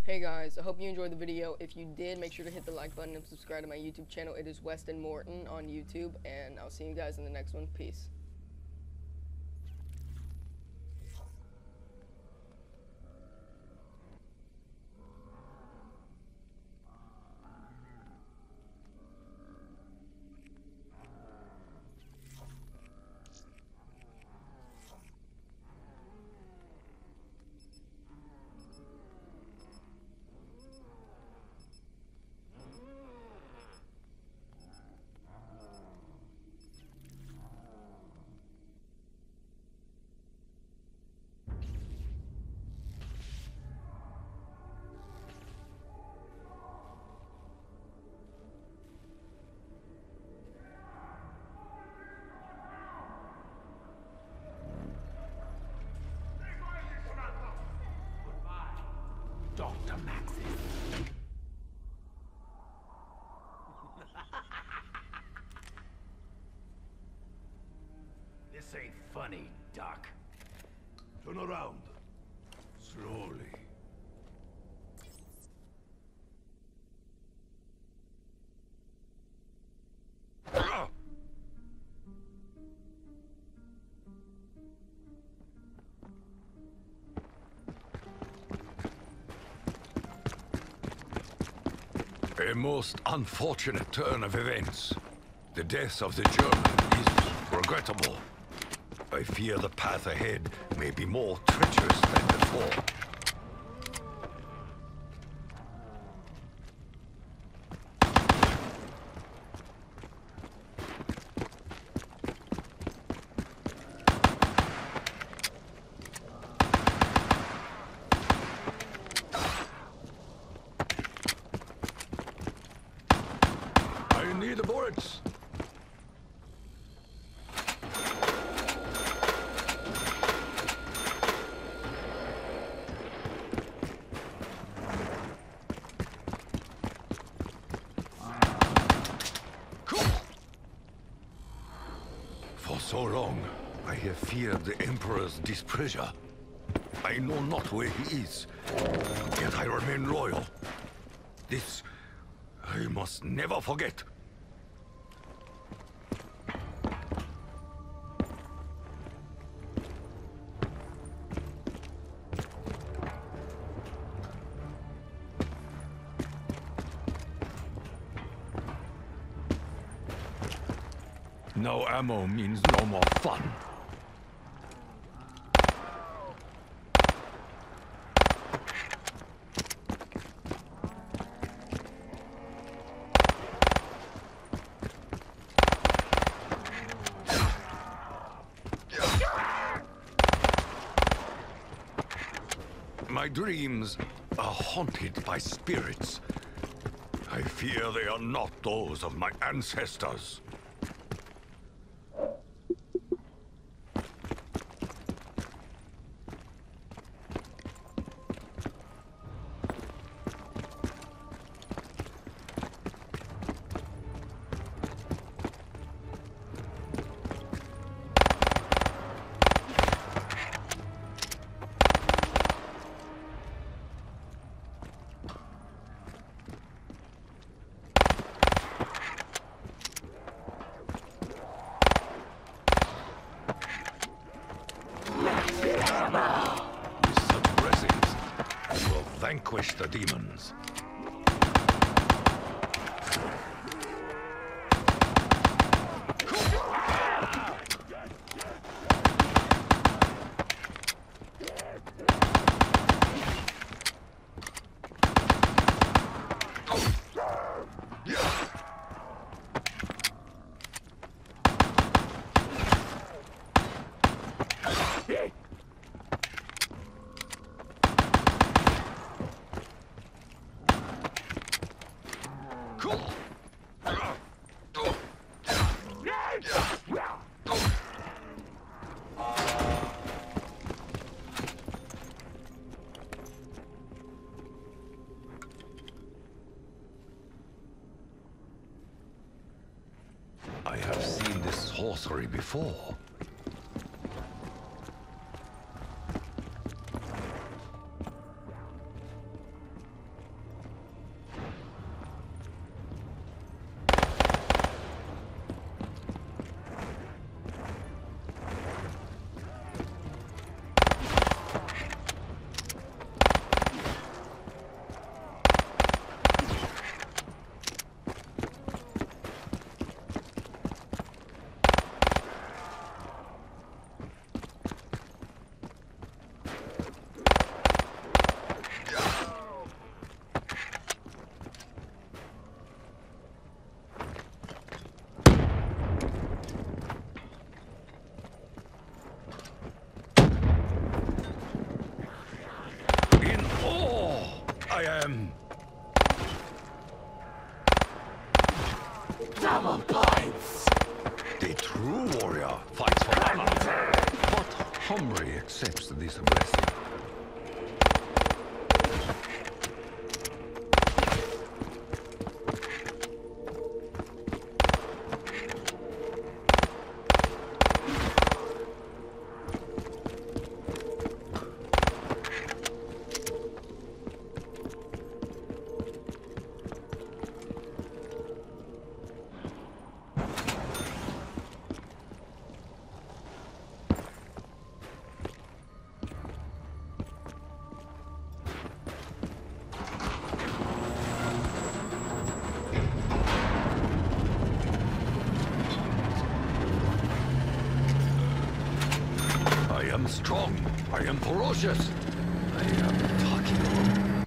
Hey guys, I hope you enjoyed the video. If you did, make sure to hit the like button and subscribe to my YouTube channel. It is Weston Morton on YouTube, and I'll see you guys in the next one. Peace. Dr. Maxis. This ain't funny, Doc. Turn around. Slowly. A most unfortunate turn of events. The death of the German is regrettable. I fear the path ahead may be more treacherous than before. I need the bullets. For so long, I have feared the Emperor's displeasure. I know not where he is, yet I remain loyal. This I must never forget. No ammo means no more fun. My dreams are haunted by spirits. I fear they are not those of my ancestors. With such blessings, you will vanquish the demons. I have seen this sorcery before. I am. Double points! The true warrior fights for honor, but humbly accepts this blessing. I am strong. I am ferocious. I am Takio.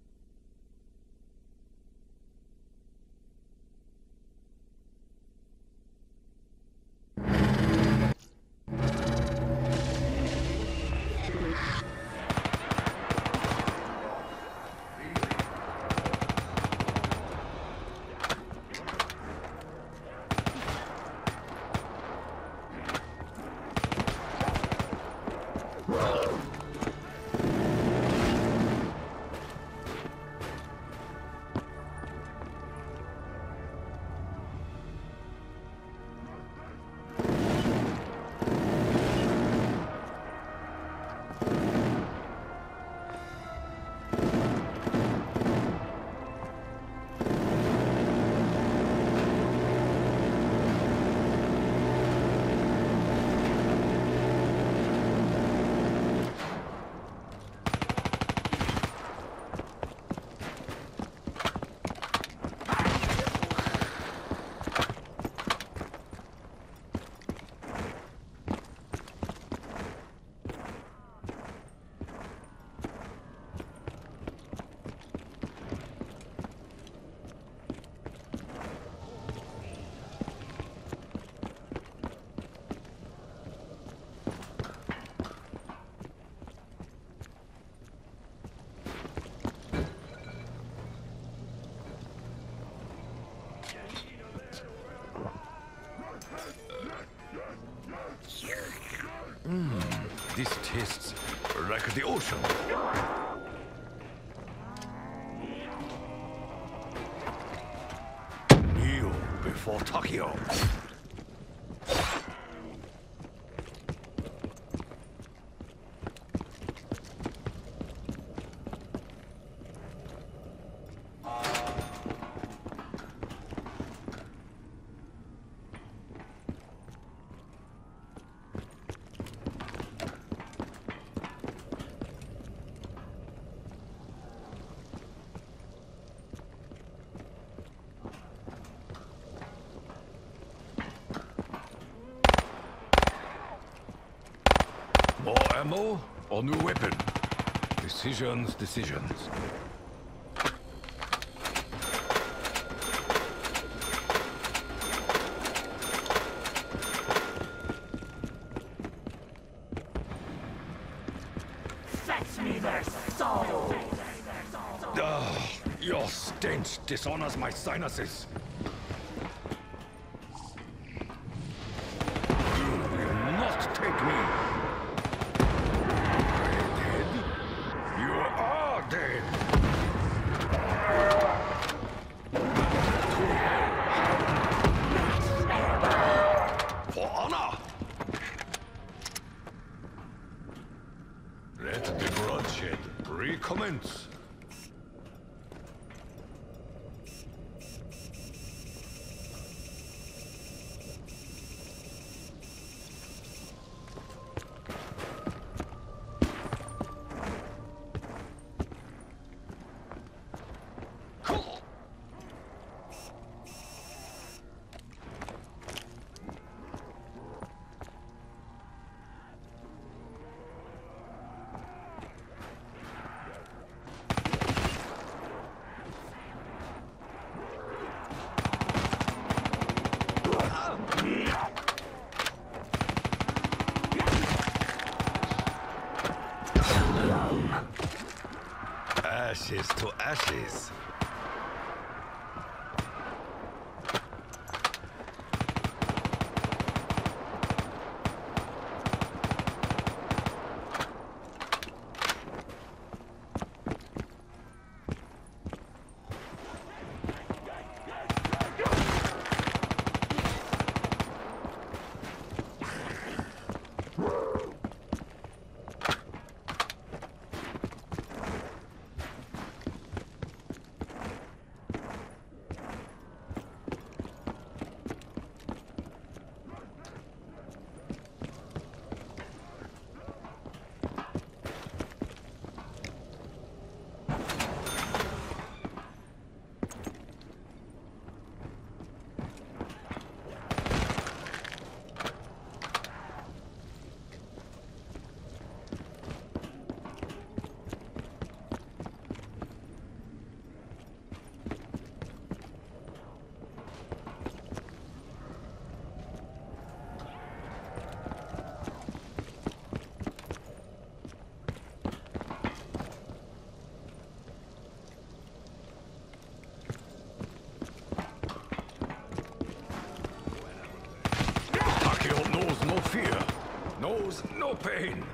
This tastes like the ocean. Kneel before Takio. More ammo or new weapon? Decisions, decisions. Fetch me their soul! Your stench dishonors my sinuses. You will not take me. You are dead. For honor. Let the bloodshed recommence. ashes to ashes. Takeo knows no fear, knows no pain.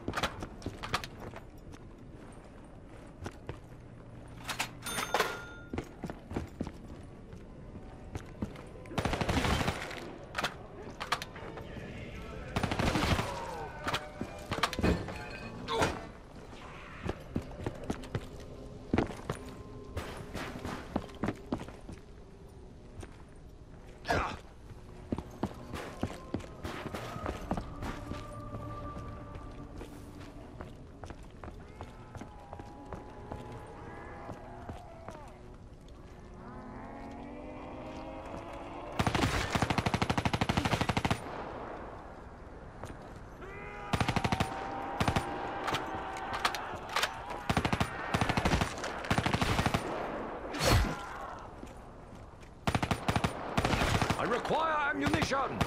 I require ammunition!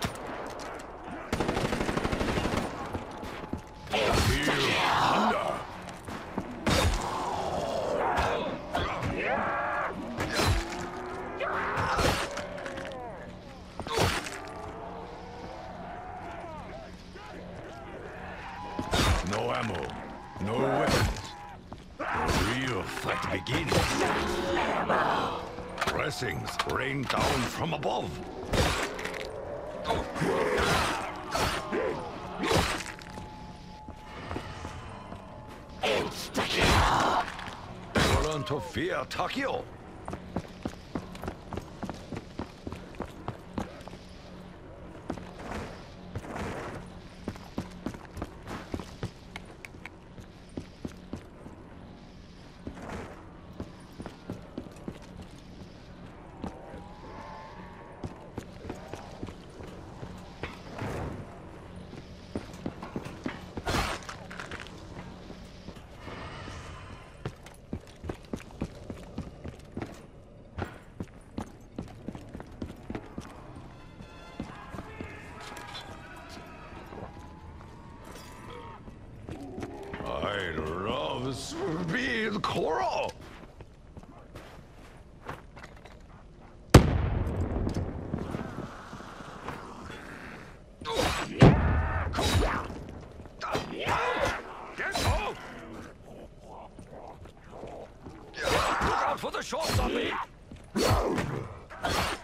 Feel thunder! No ammo, no weapons. The real fight begins. Blessings rain down from above. Insta-kill! Never learn to fear Takeo. I love speed coral. Get out! Look out for the short zombie!